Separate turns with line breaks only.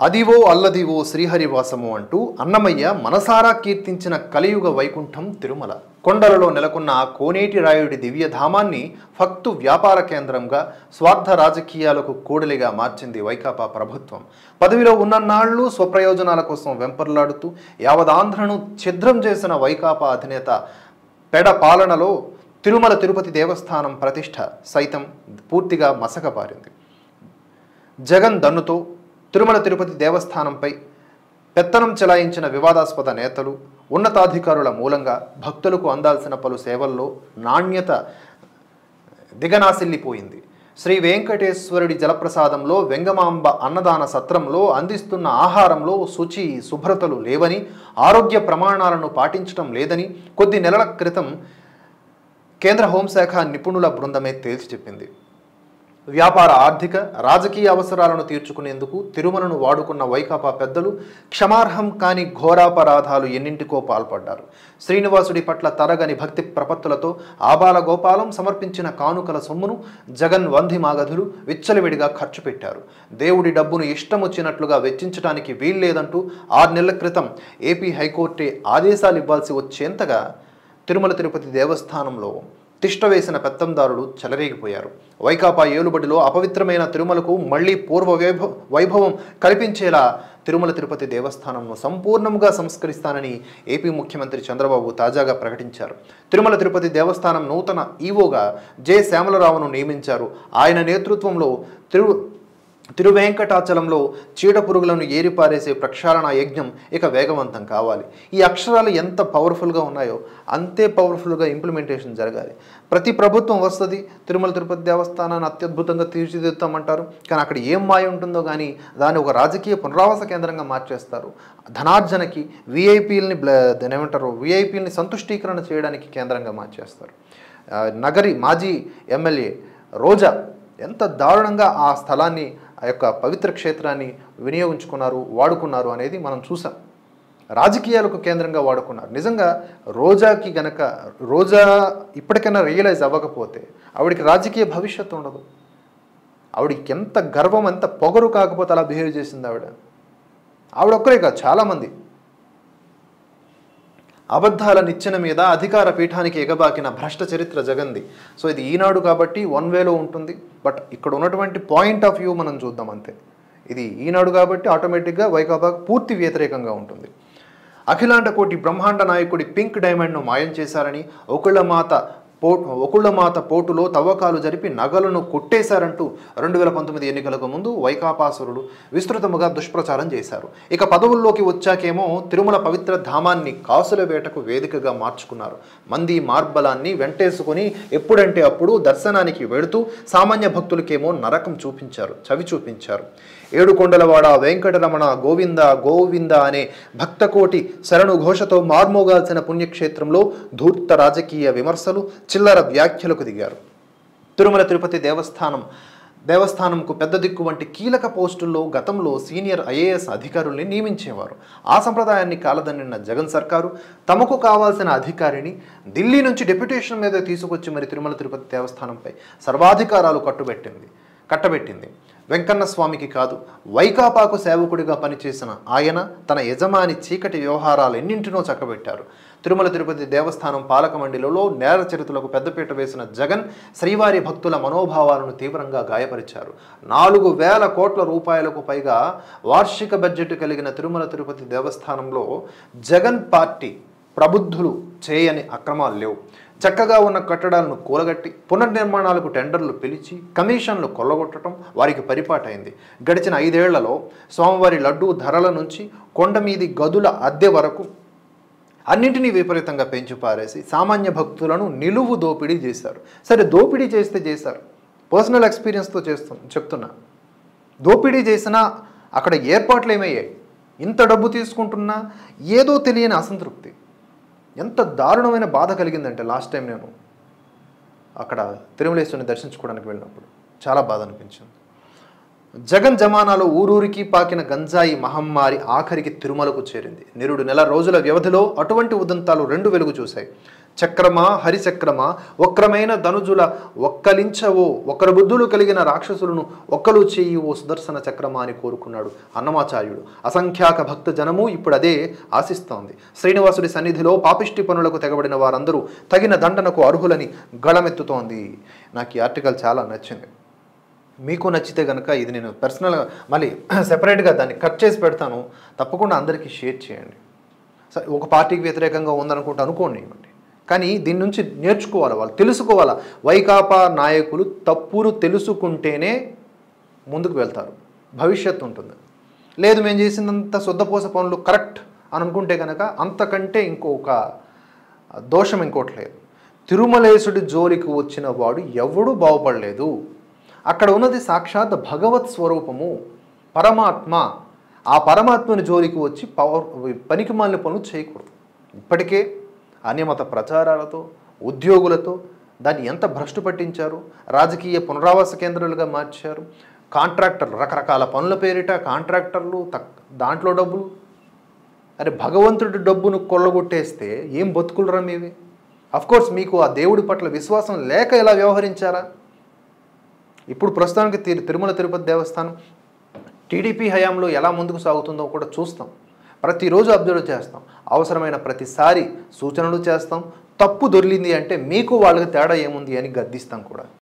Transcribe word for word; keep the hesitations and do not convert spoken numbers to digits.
అదివో అల్లదివో శ్రీహరివాసము అంటూ అన్నమయ్య మనసారా కీర్తించిన కలియుగ వైకుంఠం తిరుమల. కొండలలో నెలకొన్న ఆ కోనేటి రాయుడి దివ్యధామాన్ని భక్తు వ్యాపార కేంద్రంగా, స్వార్థ రాజకీయాలకు కూడలిగా మార్చింది వైకాపా ప్రభుత్వం. పదవిలో ఉన్నన్నాళ్లు స్వప్రయోజనాల కోసం వెంపర్లాడుతూ యావదాంధ్రను ఛిద్రం చేసిన వైకాపా అధినేత పెడ పాలనలో తిరుమల తిరుపతి దేవస్థానం ప్రతిష్ట సైతం పూర్తిగా మసకబారింది. జగన్ దన్నుతో తిరుమల తిరుపతి దేవస్థానంపై పెత్తనం చెలాయించిన వివాదాస్పద నేతలు, ఉన్నతాధికారుల మూలంగా భక్తులకు అందాల్సిన పలు సేవల్లో నాణ్యత దిగనాసిల్లిపోయింది. శ్రీ వెంకటేశ్వరుడి జలప్రసాదంలో, వెంగమాంబ అన్నదాన సత్రంలో అందిస్తున్న ఆహారంలో శుచి శుభ్రతలు లేవని, ఆరోగ్య ప్రమాణాలను పాటించడం లేదని కొద్ది నెలల క్రితం కేంద్ర హోంశాఖ నిపుణుల బృందమే తేల్చి చెప్పింది. వ్యాపార, ఆర్థిక, రాజకీయ అవసరాలను తీర్చుకునేందుకు తిరుమలను వాడుకున్న వైకాపా పెద్దలు క్షమార్హం కాని ఘోరాపరాధాలు ఎన్నింటికో పాల్పడ్డారు. శ్రీనివాసుడి పట్ల తరగని భక్తి ప్రపత్తులతో ఆబాల గోపాలం సమర్పించిన కానుకల సొమ్మును జగన్ వంధి మాగధులు విచ్చలవిడిగా ఖర్చు పెట్టారు. దేవుడి డబ్బును ఇష్టమొచ్చినట్లుగా వెచ్చించడానికి వీల్లేదంటూ ఆరు నెలల క్రితం ఏపీ హైకోర్టే ఆదేశాలు ఇవ్వాల్సి వచ్చేంతగా తిరుమల తిరుపతి దేవస్థానంలో తిష్టవేసిన పెత్తందారులు చెలరేగిపోయారు. వైకాపా ఏలుబడిలో అపవిత్రమైన తిరుమలకు మళ్లీ పూర్వ వైభవ వైభవం కల్పించేలా తిరుమల తిరుపతి దేవస్థానంను సంపూర్ణంగా సంస్కరిస్తానని ఏపీ ముఖ్యమంత్రి చంద్రబాబు తాజాగా ప్రకటించారు. తిరుమల తిరుపతి దేవస్థానం నూతన ఈవోగా జె శ్యామలరావును నియమించారు. ఆయన నేతృత్వంలో తిరు తిరువేంకటాచలంలో చీడ పురుగులను ఏరిపారేసే ప్రక్షాళన యజ్ఞం ఇక వేగవంతం కావాలి. ఈ అక్షరాలు ఎంత పవర్ఫుల్గా ఉన్నాయో అంతే పవర్ఫుల్గా ఇంప్లిమెంటేషన్ జరగాలి. ప్రతి ప్రభుత్వం వస్తుంది, తిరుమల తిరుపతి దేవస్థానాన్ని అత్యద్భుతంగా తీర్చిదిద్దామంటారు, కానీ అక్కడ ఏం మాయ ఉంటుందో కానీ దాన్ని ఒక రాజకీయ పునరావాస కేంద్రంగా మార్చేస్తారు. ధనార్జనకి, విఐపీలని ఏమంటారు విఐపీలని సంతుష్టీకరణ చేయడానికి కేంద్రంగా మార్చేస్తారు. నగరి మాజీ ఎమ్మెల్యే రోజా ఎంత దారుణంగా ఆ స్థలాన్ని, ఆ యొక్క పవిత్ర క్షేత్రాన్ని వినియోగించుకున్నారు, వాడుకున్నారు అనేది మనం చూసాం. రాజకీయాలకు కేంద్రంగా వాడుకున్నారు. నిజంగా రోజాకి గనక రోజా ఇప్పటికైనా రియలైజ్ అవ్వకపోతే ఆవిడికి రాజకీయ భవిష్యత్తు ఉండదు. ఆవిడికి ఎంత గర్వం, ఎంత పొగరు కాకపోతే అలా బిహేవ్ చేసింది ఆవిడ. ఆవిడ ఒక్కరే కాదు, చాలామంది అబద్ధాల నిచ్చెన మీద అధికార పీఠానికి ఎగబాకిన భ్రష్ట చరిత్ర జగంది. సో ఇది ఈనాడు కాబట్టి వన్ వేలో ఉంటుంది, బట్ ఇక్కడ ఉన్నటువంటి పాయింట్ ఆఫ్ వ్యూ మనం చూద్దాం అంతే. ఇది ఈనాడు కాబట్టి ఆటోమేటిక్గా వైకాపాకు పూర్తి వ్యతిరేకంగా ఉంటుంది. అఖిలాండ కోటి బ్రహ్మాండ నాయకుడి పింక్ డైమండ్ను మాయం చేశారని, ఒకళ్ళమాత పో ఒకళ్ళమాత పోటులో తవ్వకాలు జరిపి నగలను కొట్టేశారంటూ రెండు వేల పంతొమ్మిది ఎన్నికలకు ముందు వైకాపాసురులు విస్తృతముగా దుష్ప్రచారం చేశారు. ఇక పదవుల్లోకి వచ్చాకేమో తిరుమల పవిత్ర ధామాన్ని కాసుల వేటకు వేదికగా మార్చుకున్నారు. మంది మార్బలాన్ని వెంటేసుకుని ఎప్పుడంటే అప్పుడు దర్శనానికి వెళుతూ సామాన్య భక్తులకేమో నరకం చూపించారు, చవి చూపించారు. ఏడుకొండలవాడ వెంకటరమణ గోవింద గోవింద అనే భక్తకోటి శరణు ఘోషతో మార్మోగాల్సిన పుణ్యక్షేత్రంలో ధూర్త రాజకీయ విమర్శలు, చిల్లర వ్యాఖ్యలకు దిగారు. తిరుమల తిరుపతి దేవస్థానం దేవస్థానంకు పెద్ద దిక్కు వంటి కీలక పోస్టుల్లో గతంలో సీనియర్ ఐఏఎస్ అధికారుల్ని నియమించేవారు. ఆ సంప్రదాయాన్ని కాలదన్నిన జగన్ సర్కారు తమకు కావాల్సిన అధికారిని ఢిల్లీ నుంచి డెప్యుటేషన్ మీద తీసుకొచ్చి మరి తిరుమల తిరుపతి దేవస్థానంపై సర్వాధికారాలు కట్టుబెట్టింది కట్టబెట్టింది. వెంకన్న స్వామికి కాదు, వైకాపాకు సేవకుడిగా పనిచేసిన ఆయన తన యజమాని చీకటి వ్యవహారాలు ఎన్నింటినో చక్కబెట్టారు. తిరుమల తిరుపతి దేవస్థానం పాలక మండలిలో నేర చరిత్రలకు పెద్దపీట వేసిన జగన్ శ్రీవారి భక్తుల మనోభావాలను తీవ్రంగా గాయపరిచారు. నాలుగు వేల కోట్ల రూపాయలకు పైగా వార్షిక బడ్జెట్ కలిగిన తిరుమల తిరుపతి దేవస్థానంలో జగన్ పార్టీ ప్రబుద్ధులు చేయని అక్రమాలు లేవు. చక్కగా ఉన్న కట్టడాలను కూలగట్టి పునర్నిర్మాణాలకు టెండర్లు పిలిచి కమిషన్లు కొల్లగొట్టడం వారికి పరిపాటైంది. గడిచిన ఐదేళ్లలో స్వామివారి లడ్డూ ధరల నుంచి కొండ మీది గదుల అద్దె వరకు అన్నింటినీ విపరీతంగా పెంచి పారేసి సామాన్య భక్తులను నిలువు దోపిడీ చేశారు. సరే, దోపిడీ చేస్తే చేశారు, పర్సనల్ ఎక్స్పీరియన్స్తో చేస్తు చెప్తున్నా దోపిడీ చేసినా అక్కడ ఏర్పాట్లు ఏమయ్యాయి? ఇంత డబ్బు తీసుకుంటున్నా ఏదో తెలియని అసంతృప్తి, ఎంత దారుణమైన బాధ కలిగిందంటే లాస్ట్ టైం నేను అక్కడ తిరుమలేశ్వరుని దర్శించుకోవడానికి వెళ్ళినప్పుడు చాలా బాధ అనిపించింది. జగన్ జమానాలో ఊరూరికి పాకిన గంజాయి మహమ్మారి ఆఖరికి తిరుమలకు చేరింది. నిరుడు నెల రోజుల వ్యవధిలో అటువంటి ఉదంతాలు రెండు వెలుగు చూశాయి. చక్రమా హరిచక్రమా వక్రమైన ధనుజుల ఒక్కలించవో ఒకరు బుద్ధులు కలిగిన రాక్షసులను ఒక్కలు చేయి ఓ సుదర్శన చక్రమా అని కోరుకున్నాడు అన్నమాచార్యుడు. అసంఖ్యాక భక్త జనము ఇప్పుడు అదే ఆశిస్తోంది. శ్రీనివాసుడి సన్నిధిలో పాపిష్టి పనులకు తెగబడిన వారందరూ తగిన దండనకు అర్హులని గళమెత్తుతోంది. నాకు ఈ ఆర్టికల్ చాలా నచ్చింది. మీకు నచ్చితే కనుక ఇది నేను పర్సనల్గా మళ్ళీ సెపరేట్గా దాన్ని కట్ చేసి పెడతాను, తప్పకుండా అందరికీ షేర్ చేయండి. సరే, ఒక పార్టీకి వ్యతిరేకంగా ఉందనుకుంటే అనుకోండి, కానీ దీని నుంచి నేర్చుకోవాలి, వాళ్ళు తెలుసుకోవాలా. వైకాపా నాయకులు తప్పులు తెలుసుకుంటేనే ముందుకు వెళ్తారు, భవిష్యత్తు ఉంటుంది. లేదు మేము చేసినంత శుద్ధపోస పనులు కరెక్ట్ అని అనుకుంటే కనుక అంతకంటే ఇంకొక దోషం ఇంకోటి లేదు. తిరుమలేశుడి జోలికి వచ్చిన వాడు ఎవడూ బాగుపడలేదు. అక్కడ ఉన్నది సాక్షాత్ భగవత్ స్వరూపము, పరమాత్మ. ఆ పరమాత్మని జోలికి వచ్చి పవర్ పనికి మాలిన పనులు చేయకూడదు. ఇప్పటికే అన్యమత ప్రచారాలతో ఉద్యోగులతో దాన్ని ఎంత భ్రష్టు పట్టించారు, రాజకీయ పునరావాస కేంద్రాలుగా మార్చారు. కాంట్రాక్టర్లు రకరకాల పనుల పేరిట కాంట్రాక్టర్లు తక్ దాంట్లో డబ్బులు. అరే భగవంతుడి డబ్బును కొల్లగొట్టేస్తే ఏం బతుకులరా మీవి? అఫ్కోర్స్ మీకు ఆ దేవుడి పట్ల విశ్వాసం లేక ఎలా వ్యవహరించారా? ఇప్పుడు ప్రస్తుతానికి తిరు తిరుమల తిరుపతి దేవస్థానం టీడీపీ హయాంలో ఎలా ముందుకు సాగుతుందో కూడా చూస్తాం. ప్రతిరోజు అబ్జర్వ్ చేస్తాం. అవసరమైన ప్రతిసారి సూచనలు చేస్తాం. తప్పు దొరికింది అంటే మీకు వాళ్ళకి తేడా ఏముంది అని గద్దిస్తాం కూడా.